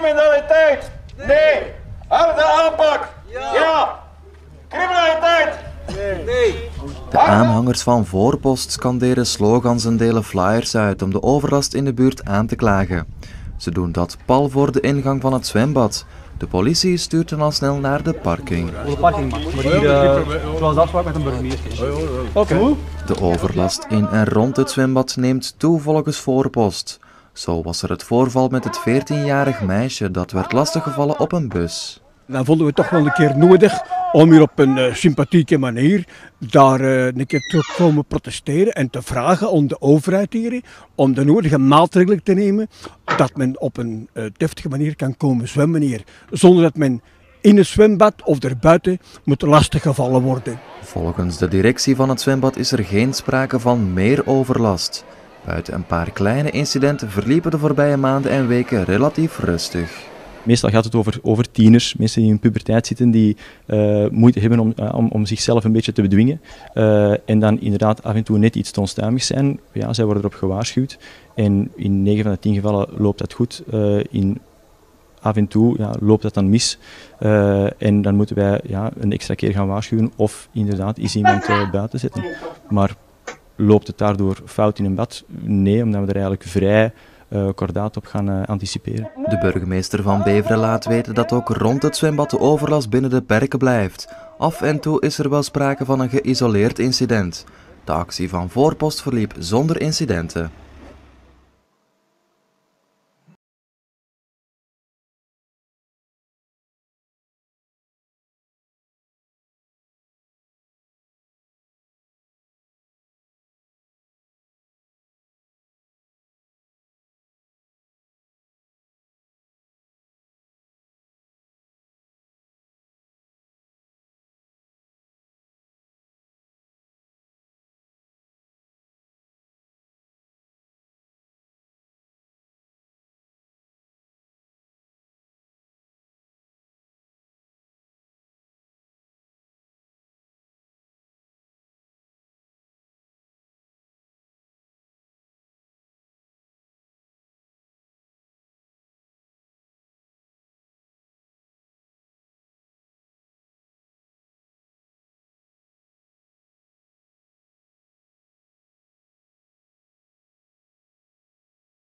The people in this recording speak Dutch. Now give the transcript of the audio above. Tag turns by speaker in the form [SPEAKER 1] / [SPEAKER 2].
[SPEAKER 1] Criminaliteit? Nee. Harde aanpak? Ja. Criminaliteit? Nee.
[SPEAKER 2] De aanhangers van Voorpost scanderen slogans en delen flyers uit om de overlast in de buurt aan te klagen. Ze doen dat pal voor de ingang van het zwembad. De politie stuurt hen al snel naar de parking.
[SPEAKER 3] De parking mag, maar hier, zoals afspraak met een burgemeester. Oké.
[SPEAKER 2] De overlast in en rond het zwembad neemt toe volgens Voorpost. Zo was er het voorval met het 14-jarig meisje dat werd lastiggevallen op een bus.
[SPEAKER 4] Dan vonden we toch wel een keer nodig om hier op een sympathieke manier daar een keer te komen protesteren en te vragen aan de overheid hier om de nodige maatregelen te nemen dat men op een deftige manier kan komen zwemmen hier, zonder dat men in het zwembad of erbuiten moet lastiggevallen worden.
[SPEAKER 2] Volgens de directie van het zwembad is er geen sprake van meer overlast. Buiten een paar kleine incidenten verliepen de voorbije maanden en weken relatief rustig.
[SPEAKER 5] Meestal gaat het over tieners, mensen die in puberteit zitten, die moeite hebben om zichzelf een beetje te bedwingen. En dan inderdaad af en toe net iets te onstuimig zijn. Ja, zij worden erop gewaarschuwd. En in 9 van de 10 gevallen loopt dat goed. Af en toe loopt dat dan mis. En dan moeten wij een extra keer gaan waarschuwen of inderdaad is iemand buiten zetten. Maar loopt het daardoor fout in een bad? Nee, omdat we er eigenlijk vrij kordaat op gaan anticiperen.
[SPEAKER 2] De burgemeester van Beveren laat weten dat ook rond het zwembad de overlast binnen de perken blijft. Af en toe is er wel sprake van een geïsoleerd incident. De actie van Voorpost verliep zonder incidenten.